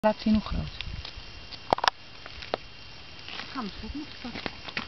Laat zien hoe groot. Ga mijn schep nog pakken.